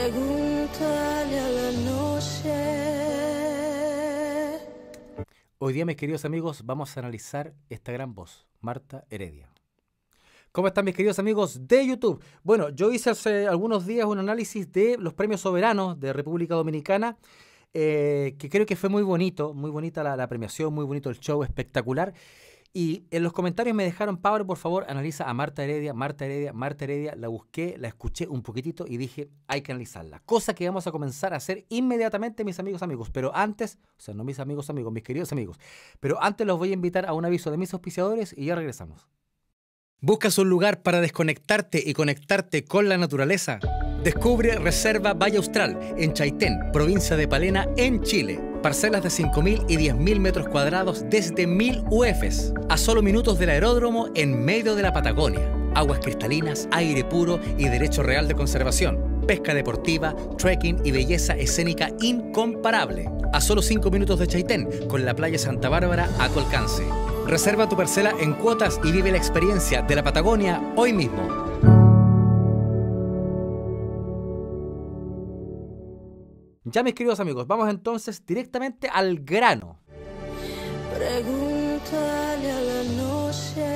Pregúntale a la noche. Hoy día, mis queridos amigos, vamos a analizar esta gran voz, Marta Heredia. ¿Cómo están, mis queridos amigos de YouTube? Bueno, yo hice hace algunos días un análisis de los premios soberanos de República Dominicana, que creo que fue muy bonito, muy bonita la premiación, muy bonito el show, espectacular. Y en los comentarios me dejaron, Pablo, por favor, analiza a Marta Heredia, Marta Heredia, Marta Heredia. La busqué, la escuché un poquitito y dije, hay que analizarla. Cosa que vamos a comenzar a hacer inmediatamente, mis amigos. Pero antes, o sea, no mis amigos, mis queridos amigos. Pero antes los voy a invitar a un aviso de mis auspiciadores y ya regresamos. ¿Buscas un lugar para desconectarte y conectarte con la naturaleza? Descubre Reserva Valle Austral en Chaitén, provincia de Palena, en Chile. Parcelas de 5.000 y 10.000 metros cuadrados desde 1.000 UFs, a solo minutos del aeródromo en medio de la Patagonia. Aguas cristalinas, aire puro y derecho real de conservación. Pesca deportiva, trekking y belleza escénica incomparable. A solo 5 minutos de Chaitén, con la playa Santa Bárbara a tu alcance. Reserva tu parcela en cuotas y vive la experiencia de la Patagonia hoy mismo. Ya, mis queridos amigos, vamos entonces directamente al grano. Pregúntale a la noche.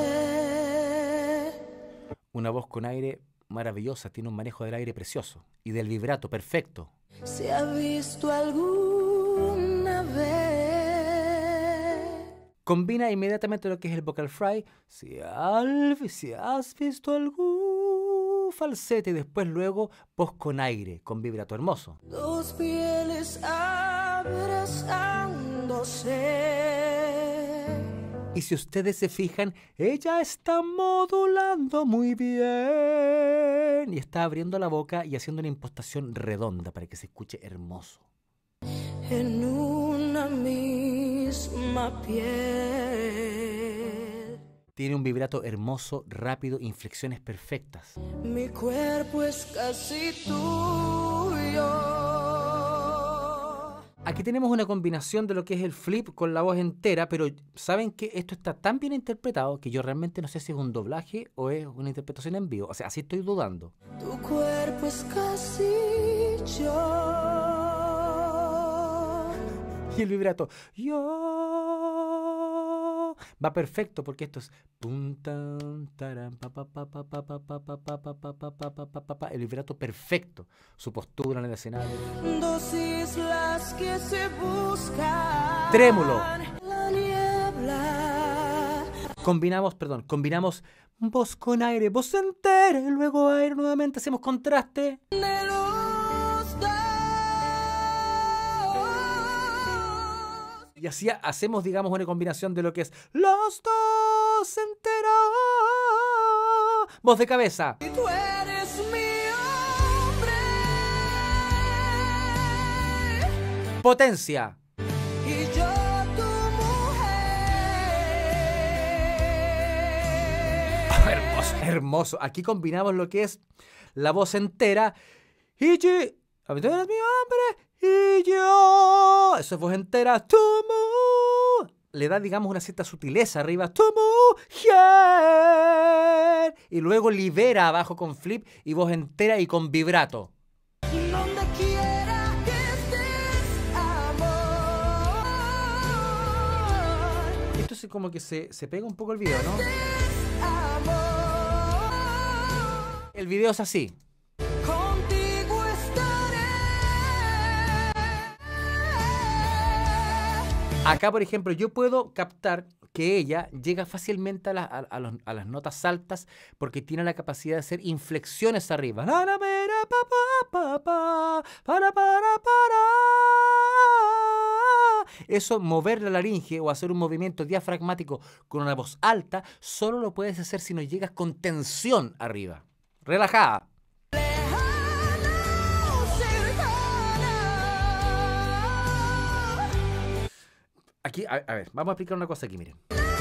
Una voz con aire maravillosa, tiene un manejo del aire precioso y del vibrato perfecto. ¿Se ha visto alguna vez? Combina inmediatamente lo que es el vocal fry. Si has visto algún falsete y después luego voz con aire, con vibrato hermoso. Dos pieles abrazándose. Y si ustedes se fijan, ella está modulando muy bien y está abriendo la boca y haciendo una impostación redonda para que se escuche hermoso. En una misma piel. Tiene un vibrato hermoso, rápido, inflexiones perfectas. Mi cuerpo es casi tuyo. Aquí tenemos una combinación de lo que es el flip con la voz entera, pero saben que esto está tan bien interpretado que yo realmente no sé si es un doblaje o es una interpretación en vivo. O sea, así estoy dudando. Tu cuerpo es casi yo. Y el vibrato, yo, va perfecto porque esto es el vibrato perfecto, su postura en el escenario. Dos islas que se buscan. Trémulo. La niebla. Combinamos voz con aire, voz entera y luego aire nuevamente, hacemos contraste. De los dos. Y así hacemos, digamos, una combinación de lo que es los dos enteros. Voz de cabeza. Y tú eres mi hombre. Potencia. Y yo tu mujer. Hermoso. Aquí combinamos lo que es la voz entera. Y tú eres mi hombre. Y yo. Eso es voz entera. Tu mujer. Le da, digamos, una cierta sutileza arriba. Tu mujer. Y luego libera abajo con flip y voz entera y con vibrato. Donde quiera que estés, amor. Esto es como que se pega un poco el video, ¿no? Amor. El video es así. Contigo estaré. Acá, por ejemplo, yo puedo captar que ella llega fácilmente a las notas altas porque tiene la capacidad de hacer inflexiones arriba. Eso, mover la laringe o hacer un movimiento diafragmático con una voz alta, solo lo puedes hacer si no llegas con tensión arriba. Relajada. Aquí, a ver, vamos a explicar una cosa aquí, miren.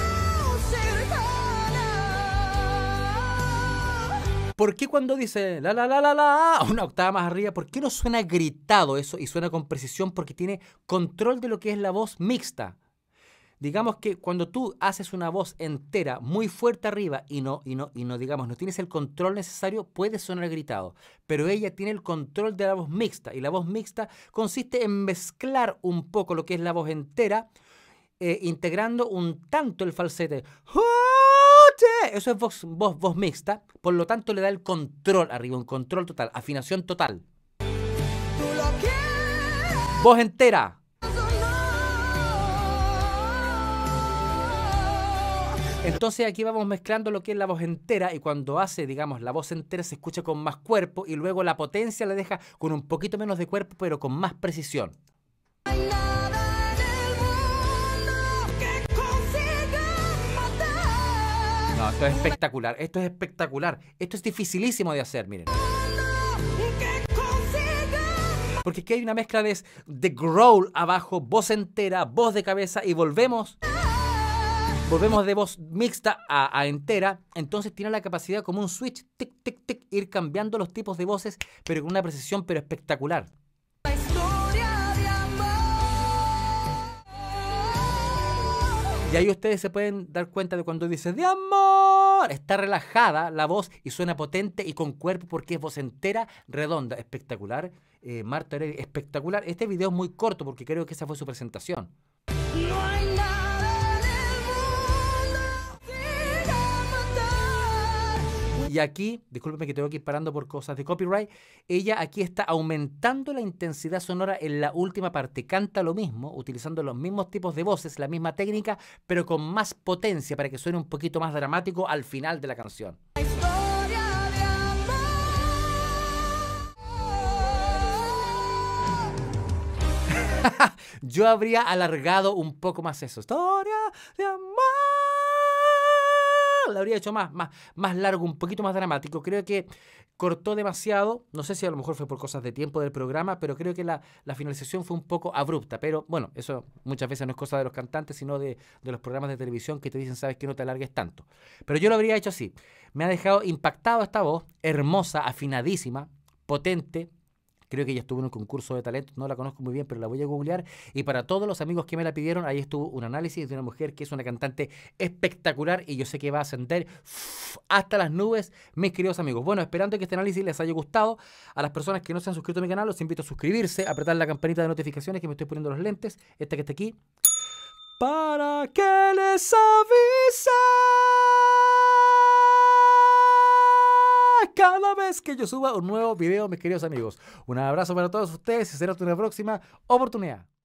¿Por qué cuando dice la una octava más arriba, por qué no suena gritado eso y suena con precisión? Porque tiene control de lo que es la voz mixta. digamos que cuando tú haces una voz entera muy fuerte arriba y no, digamos, no tienes el control necesario, puede sonar gritado. Pero ella tiene el control de la voz mixta. Y la voz mixta consiste en mezclar un poco lo que es la voz entera, integrando un tanto el falsete. Eso es voz mixta. Por lo tanto, le da el control arriba, un control total, afinación total. Tú lo quieres Voz entera. o no. Entonces aquí vamos mezclando lo que es la voz entera y cuando hace, digamos, la voz entera se escucha con más cuerpo y luego la potencia la deja con un poquito menos de cuerpo pero con más precisión. No hay nada en el mundo que consiga matar. No, esto es espectacular, esto es espectacular. Esto es dificilísimo de hacer, miren. Que consiga Porque aquí hay una mezcla de growl abajo, voz entera, voz de cabeza y volvemos de voz mixta a entera. Entonces tiene la capacidad como un switch, tic, tic, tic, ir cambiando los tipos de voces, pero con una precisión pero espectacular. una historia de amor. Y ahí ustedes se pueden dar cuenta de cuando dice ¡de amor! Está relajada la voz y suena potente y con cuerpo porque es voz entera, redonda, espectacular. Marta Heredia, espectacular. Este video es muy corto porque creo que esa fue su presentación. No hay nada en el mundo que consiga matar. Y aquí, discúlpeme que tengo que ir parando por cosas de copyright, ella aquí está aumentando la intensidad sonora en la última parte. Canta lo mismo, utilizando los mismos tipos de voces, la misma técnica, pero con más potencia para que suene un poquito más dramático al final de la canción. Una historia de amor. Yo habría alargado un poco más eso. Historia de amor. Lo habría hecho más largo, un poquito más dramático. Creo que cortó demasiado. No sé si a lo mejor fue por cosas de tiempo del programa, pero creo que la finalización fue un poco abrupta. Pero bueno, eso muchas veces no es cosa de los cantantes, sino de los programas de televisión que te dicen, sabes que no te alargues tanto. Pero yo lo habría hecho así. Me ha dejado impactado esta voz, hermosa, afinadísima, potente. Creo que ella estuvo en un concurso de talento, no la conozco muy bien, pero la voy a googlear. Y para todos los amigos que me la pidieron, ahí estuvo un análisis de una mujer que es una cantante espectacular y yo sé que va a ascender hasta las nubes, mis queridos amigos. Bueno, esperando que este análisis les haya gustado. A las personas que no se han suscrito a mi canal, los invito a suscribirse, a apretar la campanita de notificaciones que me estoy poniendo los lentes, esta que está aquí, para que les avise cada vez que yo suba un nuevo video, mis queridos amigos. Un abrazo para todos ustedes y será hasta una próxima oportunidad.